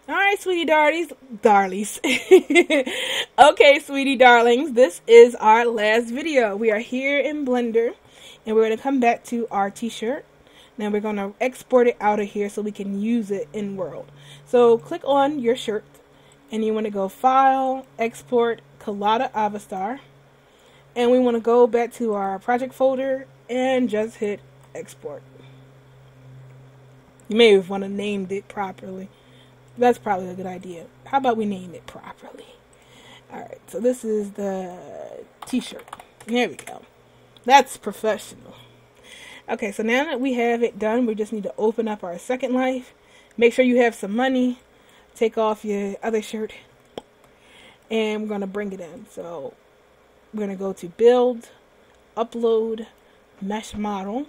Alright, sweetie darlies. Okay, sweetie darlings, this is our last video. We are here in Blender, and we're going to come back to our t-shirt. Now we're going to export it out of here so we can use it in world. So click on your shirt, and you want to go File, Export, Collada Avastar. And we want to go back to our project folder and just hit Export. You may have want to named it properly. That's probably a good idea. How about we name it properly? Alright, so this is the t-shirt. There we go. That's professional. Okay, so now that we have it done, we just need to open up our Second Life. Make sure you have some money. Take off your other shirt. And we're going to bring it in. So we're going to go to Build, Upload, Mesh Model.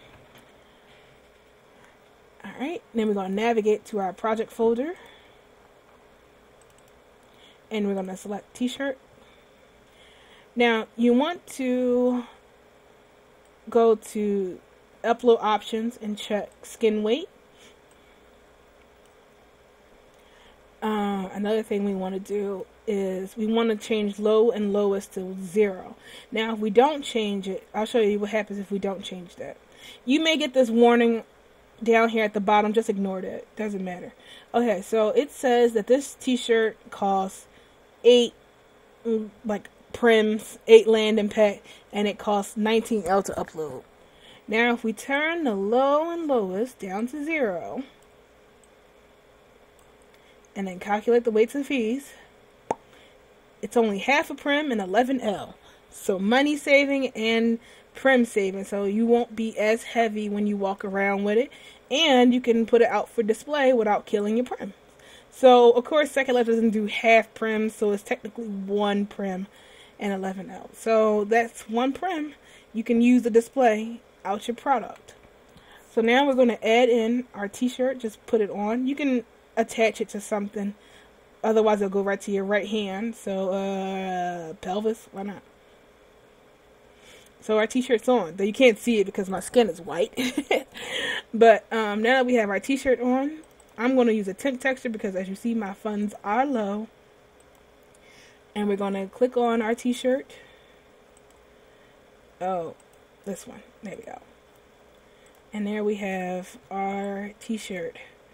Alright, then we're going to navigate to our project folder. And we're going to select t-shirt. Now, you want to go to upload options and check skin weight. Another thing we want to do is we want to change low and lowest to 0. Now, if we don't change it, I'll show you what happens if we don't change that. You may get this warning down here at the bottom. Just ignore that. Doesn't matter. Okay, so it says that this t-shirt costs 8 prims, 8 land and pack, and it costs 19L to upload. Now, if we turn the low and lowest down to 0, and then calculate the weights and fees, it's only half a prim and 11L. So money saving and prim saving, so you won't be as heavy when you walk around with it, and you can put it out for display without killing your prim. So of course Second Life doesn't do half prim, so it's technically 1 prim and 11L. So that's 1 prim. You can use the display out your product. So now we're going to add in our t-shirt. Just put it on. You can attach it to something, otherwise it'll go right to your right hand. So pelvis, why not? So our t-shirt's on, though you can't see it because my skin is white. But now that we have our t-shirt on, I'm going to use a tint texture because as you see my funds are low. And we're going to click on our t-shirt. Oh, this one. There we go. And there we have our t-shirt.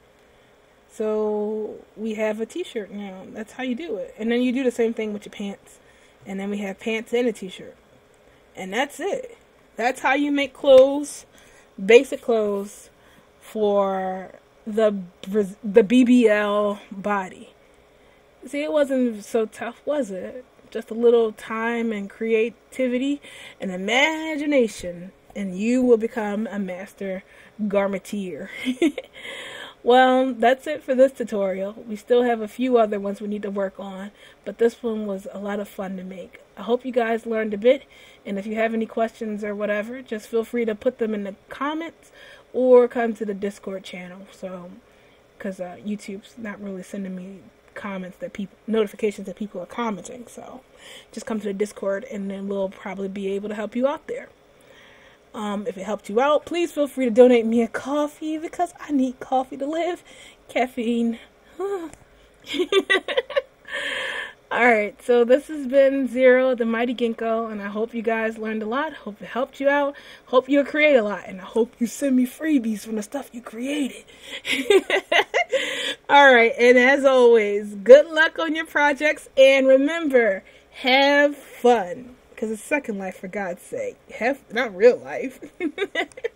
So we have a t-shirt now. That's how you do it. And then you do the same thing with your pants. And then we have pants and a t-shirt. And that's it. That's how you make clothes, basic clothes for the BBL body. See, it wasn't so tough, was it? Just a little time and creativity and imagination, and you will become a master garmentier. Well, that's it for this tutorial. We still have a few other ones we need to work on, but this one was a lot of fun to make. I hope you guys learned a bit, and if you have any questions or whatever, just feel free to put them in the comments or come to the Discord channel. So, because YouTube's not really sending me comments that notifications that people are commenting, so just come to the Discord and then we'll probably be able to help you out there. If it helped you out, please feel free to donate me a coffee because I need coffee to live. Caffeine. Alright, so this has been Zero, the Mighty Ginkgo, and I hope you guys learned a lot. Hope it helped you out. Hope you'll create a lot, and I hope you send me freebies from the stuff you created. Alright, and as always, good luck on your projects, and remember, have fun. Because it's Second Life, for God's sake. Not real life.